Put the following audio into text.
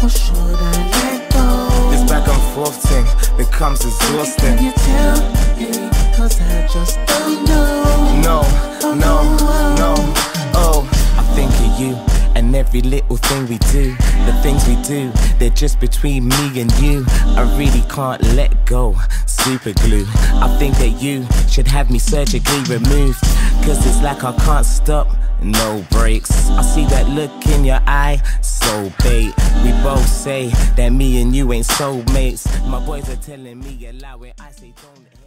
or should I let go? This back and forth thing becomes exhausting. Can you tell me? Cause I just don't know. No, oh, I think of you and every little thing we do. The things we do, they're just between me and you. I really can't let go, super glue. I think that you should have me surgically removed, cause it's like I can't stop, no breaks. I see that look in your eye, so bait. We both say that me and you ain't soulmates. My boys are telling me allow it, I say don't.